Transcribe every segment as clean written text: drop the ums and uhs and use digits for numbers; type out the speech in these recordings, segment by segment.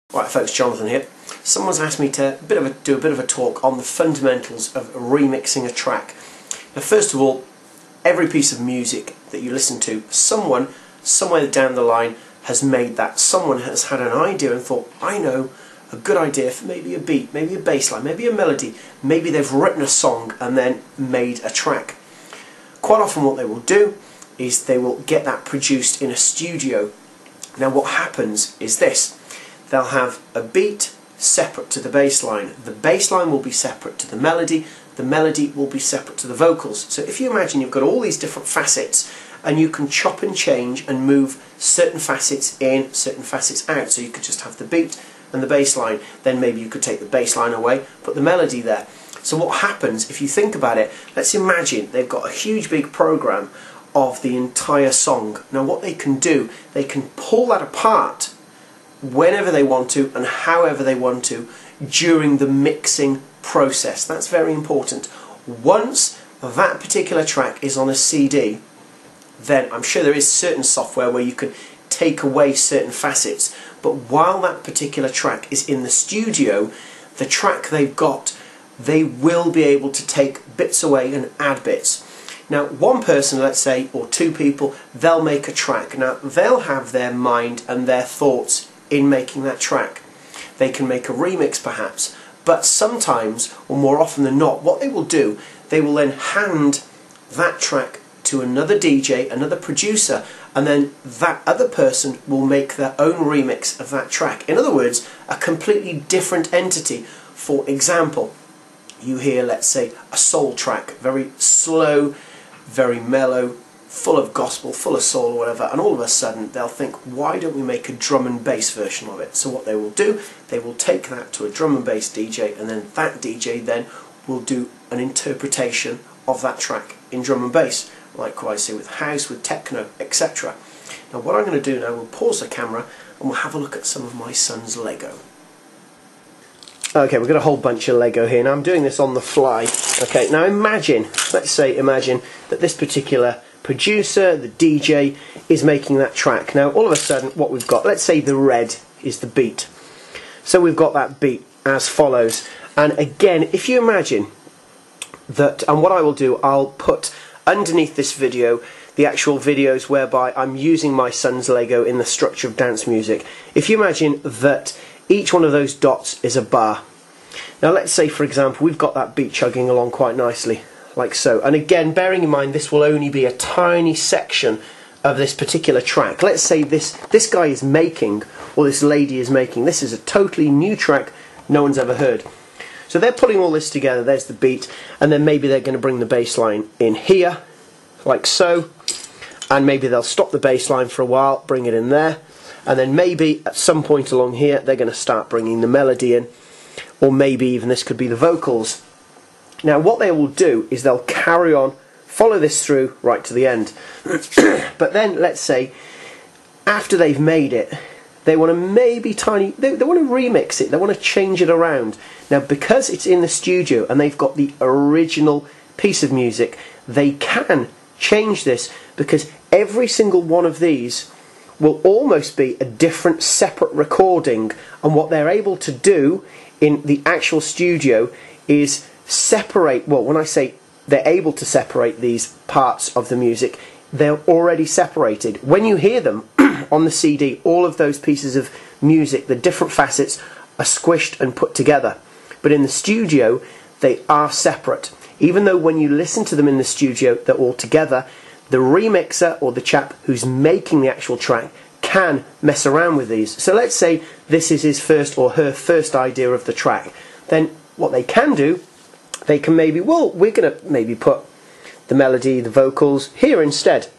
Right folks, Jonathan here. Someone's asked me to do a bit of a talk on the fundamentals of remixing a track. Now first of all, every piece of music that you listen to, someone, somewhere down the line has made that. Someone has had an idea and thought, I know a good idea for maybe a beat, maybe a bass line, maybe a melody. Maybe they've written a song and then made a track. Quite often what they will do is they will get that produced in a studio. Now what happens is this. They'll have a beat separate to the bass line will be separate to the melody will be separate to the vocals. So if you imagine you've got all these different facets and you can chop and change and move certain facets in, certain facets out. So you could just have the beat and the bass line, then maybe you could take the bass line away, put the melody there. So what happens, if you think about it, let's imagine they've got a huge big program of the entire song. Now what they can do, they can pull that apart whenever they want to and however they want to during the mixing process. That's very important. Once that particular track is on a CD, then I'm sure there is certain software where you can take away certain facets, but while that particular track is in the studio, the track they've got, they will be able to take bits away and add bits. Now one person, let's say, or two people, they'll make a track. Now they'll have their mind and their thoughts in making that track. They can make a remix perhaps, but sometimes, or more often than not, what they will do, they will then hand that track to another DJ, another producer, and then that other person will make their own remix of that track. In other words, a completely different entity. For example, you hear, let's say, a soul track, very slow, very mellow, full of gospel, full of soul or whatever, and all of a sudden they'll think, why don't we make a drum and bass version of it? So what they will do, they will take that to a drum and bass DJ, and then that DJ then will do an interpretation of that track in drum and bass, likewise say with house, with techno, etc. Now what I'm going to do now, we'll pause the camera and we'll have a look at some of my son's Lego. Okay, we've got a whole bunch of Lego here. Now I'm doing this on the fly. Okay, now imagine that this particular producer, the DJ, is making that track. Now all of a sudden what we've got, let's say the red is the beat. So we've got that beat as follows. And again, if you imagine that, and what I will do, I'll put underneath this video the actual videos whereby I'm using my son's Lego in the structure of dance music. If you imagine that each one of those dots is a bar. Now let's say, for example, we've got that beat chugging along quite nicely, like so. And again, bearing in mind this will only be a tiny section of this particular track. Let's say this guy is making, or this lady is making, this is a totally new track no one's ever heard. So they're putting all this together, there's the beat, and then maybe they're going to bring the bass line in here, like so, and maybe they'll stop the bass line for a while, bring it in there, and then maybe at some point along here they're going to start bringing the melody in, or maybe even this could be the vocals. Now what they will do is they'll carry on, follow this through right to the end. But then let's say after they've made it, they want to maybe they want to remix it, they want to change it around. Now because it's in the studio and they've got the original piece of music, they can change this, because every single one of these will almost be a different separate recording, and what they're able to do in the actual studio is separate, well, when I say they're able to separate these parts of the music, they're already separated. When you hear them on the CD, all of those pieces of music, the different facets, are squished and put together. But in the studio, they are separate. Even though when you listen to them in the studio, they're all together, the remixer, or the chap who's making the actual track, can mess around with these. So let's say this is his first or her first idea of the track. Then what they can do, they can maybe, well, we're going to maybe put the melody, the vocals here instead.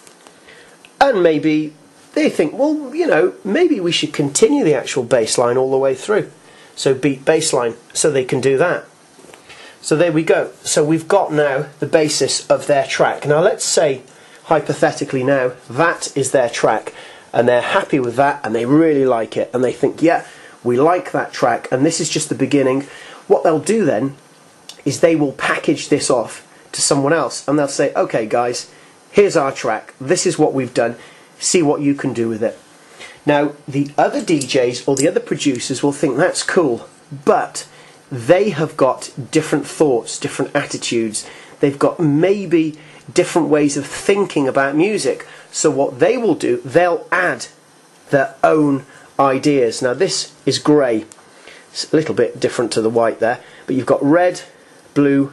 And maybe they think, well, you know, maybe we should continue the actual bass line all the way through. So beat bass line, so they can do that. So there we go. So we've got now the basis of their track. Now let's say, hypothetically now, that is their track, and they're happy with that, and they really like it, and they think, yeah, we like that track, and this is just the beginning. What they'll do then is they will package this off to someone else, and they'll say, okay guys, here's our track, this is what we've done, see what you can do with it. Now, the other DJs or the other producers will think that's cool, but they have got different thoughts, different attitudes. They've got maybe different ways of thinking about music. So what they will do, they'll add their own ideas. Now, this is grey. It's a little bit different to the white there, but you've got red, blue,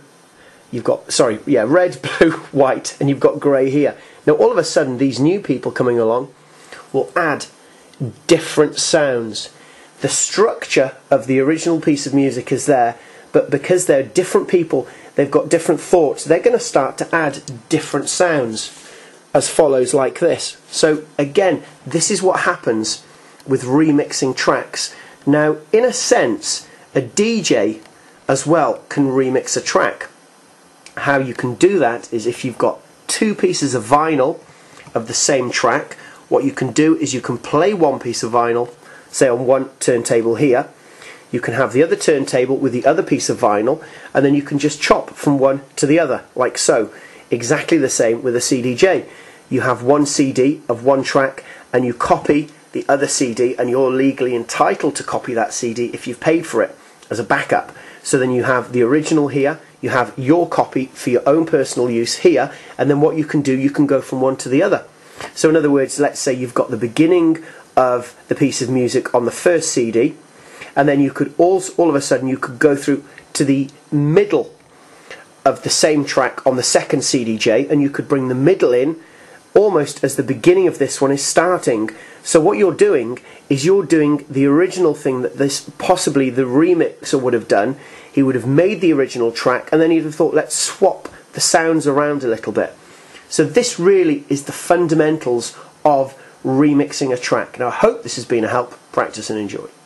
red, blue, white, and you've got grey here. Now, all of a sudden, these new people coming along will add different sounds. The structure of the original piece of music is there, but because they're different people, they've got different thoughts, they're going to start to add different sounds as follows, like this. So again, this is what happens with remixing tracks. Now, in a sense, a DJ as well can remix a track. How you can do that is if you've got two pieces of vinyl of the same track, what you can do is you can play one piece of vinyl, say on one turntable here, you can have the other turntable with the other piece of vinyl, and then you can just chop from one to the other, like so. Exactly the same with a CDJ. You have one CD of one track, and you copy the other CD, and you're legally entitled to copy that CD if you've paid for it as a backup. So then you have the original here, you have your copy for your own personal use here, and then what you can do, you can go from one to the other. So in other words, let's say you've got the beginning of the piece of music on the first CD, and then you could also, all of a sudden, you could go through to the middle of the same track on the second CDJ, and you could bring the middle in almost as the beginning of this one is starting. So what you're doing is you're doing the original thing that this possibly the remixer would have done. He would have made the original track, and then he'd have thought, let's swap the sounds around a little bit. So this really is the fundamentals of remixing a track. Now, I hope this has been a help. Practice and enjoy.